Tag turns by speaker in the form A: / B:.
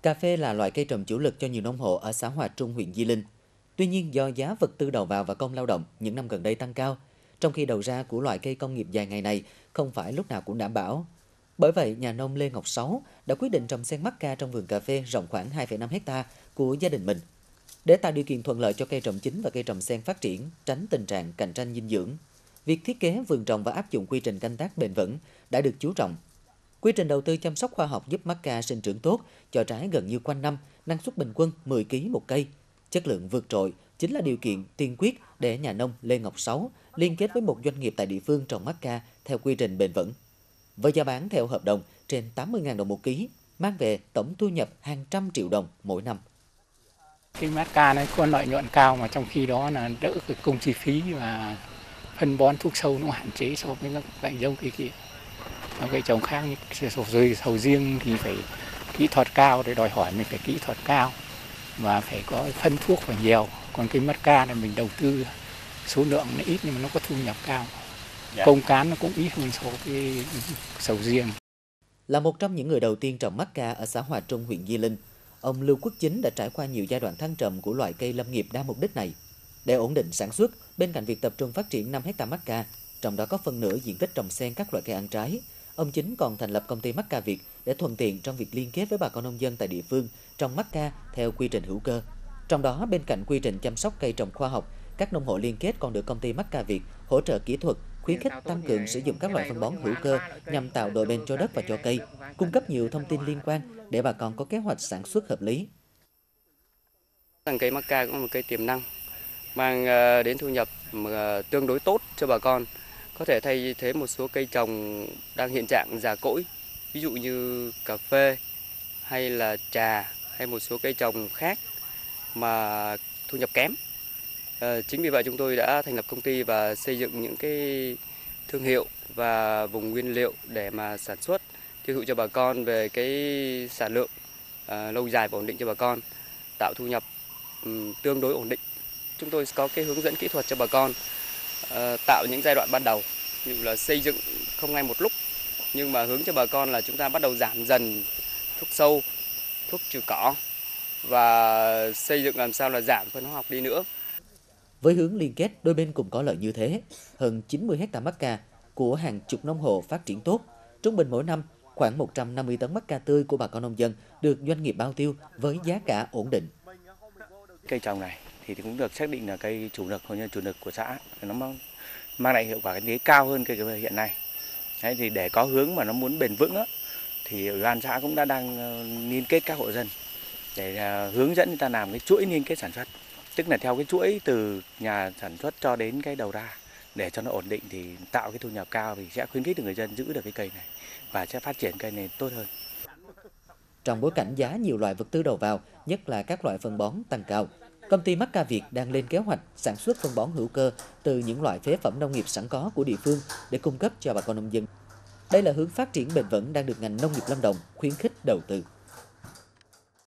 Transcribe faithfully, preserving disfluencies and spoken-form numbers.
A: Cà phê là loại cây trồng chủ lực cho nhiều nông hộ ở xã Hòa Trung, huyện Di Linh. Tuy nhiên, do giá vật tư đầu vào và công lao động những năm gần đây tăng cao, trong khi đầu ra của loại cây công nghiệp dài ngày này không phải lúc nào cũng đảm bảo. Bởi vậy, nhà nông Lê Ngọc Sáu đã quyết định trồng sen mắc ca trong vườn cà phê rộng khoảng hai phẩy năm héc-ta của gia đình mình. Để tạo điều kiện thuận lợi cho cây trồng chính và cây trồng sen phát triển, tránh tình trạng cạnh tranh dinh dưỡng, việc thiết kế vườn trồng và áp dụng quy trình canh tác bền vững đã được chú trọng. Quy trình đầu tư chăm sóc khoa học giúp mắc ca sinh trưởng tốt, cho trái gần như quanh năm, năng suất bình quân mười ki lô gam một cây. Chất lượng vượt trội chính là điều kiện tiên quyết để nhà nông Lê Ngọc Sáu liên kết với một doanh nghiệp tại địa phương trồng mắc ca theo quy trình bền vững. Với giá bán theo hợp đồng trên tám mươi nghìn đồng một ký, mang về tổng thu nhập hàng trăm triệu đồng mỗi năm.
B: Cái mắc ca này có lợi nhuận cao mà trong khi đó là đỡ cái công chi phí và phân bón thuốc sâu nó hạn chế so với các loại giống kia kia. Cây trồng khác như sầu, sầu riêng thì phải kỹ thuật cao, để đòi hỏi mình phải kỹ thuật cao và phải có phân thuốc phải nhiều. Còn cây mắc ca này mình đầu tư số lượng nó ít nhưng mà nó có thu nhập cao. Dạ. Công cán nó cũng ít hơn so với sầu riêng.
A: Là một trong những người đầu tiên trồng mắc ca ở xã Hòa Trung, huyện Di Linh, ông Lưu Quốc Chính đã trải qua nhiều giai đoạn thăng trầm của loại cây lâm nghiệp đa mục đích này. Để ổn định sản xuất, bên cạnh việc tập trung phát triển năm héc-ta mắc ca, trong đó có phần nửa diện tích trồng xen các loại cây ăn trái, ông Chính còn thành lập công ty mắc ca Việt để thuận tiện trong việc liên kết với bà con nông dân tại địa phương trồng mắc ca theo quy trình hữu cơ. Trong đó, bên cạnh quy trình chăm sóc cây trồng khoa học, các nông hộ liên kết còn được công ty mắc ca Việt hỗ trợ kỹ thuật, khuyến khích tăng cường sử dụng các loại phân bón hữu cơ nhằm tạo độ bền cho đất và cho cây, cung cấp nhiều thông tin liên quan để bà con có kế hoạch sản xuất hợp lý.
C: Cây mắc ca cũng là một cây tiềm năng, mang đến thu nhập tương đối tốt cho bà con, có thể thay thế một số cây trồng đang hiện trạng già cỗi, ví dụ như cà phê hay là trà hay một số cây trồng khác mà thu nhập kém. À, chính vì vậy chúng tôi đã thành lập công ty và xây dựng những cái thương hiệu và vùng nguyên liệu để mà sản xuất tiêu thụ cho bà con về cái sản lượng à, lâu dài và ổn định cho bà con, tạo thu nhập um, tương đối ổn định. Chúng tôi có cái hướng dẫn kỹ thuật cho bà con, à, tạo những giai đoạn ban đầu, ví dụ là xây dựng không ngay một lúc, nhưng mà hướng cho bà con là chúng ta bắt đầu giảm dần thuốc sâu, thuốc trừ cỏ và xây dựng làm sao là giảm phân hóa học đi nữa.
A: Với hướng liên kết, đôi bên cùng có lợi như thế, hơn chín mươi héc-ta mắc ca của hàng chục nông hộ phát triển tốt. Trung bình mỗi năm, khoảng một trăm năm mươi tấn mắc ca tươi của bà con nông dân được doanh nghiệp bao tiêu với giá cả ổn định.
D: Cây trồng này thì cũng được xác định là cây chủ lực, hoặc như chủ lực của xã, nó mang, mang lại hiệu quả kinh tế cao hơn cây hiện nay. Đấy, thì để có hướng mà nó muốn bền vững á, thì ủy ban xã cũng đã đang liên kết các hộ dân để hướng dẫn người ta làm cái chuỗi liên kết sản xuất, tức là theo cái chuỗi từ nhà sản xuất cho đến cái đầu ra, để cho nó ổn định thì tạo cái thu nhập cao, thì sẽ khuyến khích được người dân giữ được cái cây này và sẽ phát triển cây này tốt hơn.
A: Trong bối cảnh giá nhiều loại vật tư đầu vào, nhất là các loại phân bón tăng cao, công ty mắc ca Việt đang lên kế hoạch sản xuất phân bón hữu cơ từ những loại phế phẩm nông nghiệp sẵn có của địa phương để cung cấp cho bà con nông dân. Đây là hướng phát triển bền vững đang được ngành nông nghiệp Lâm Đồng khuyến khích đầu tư.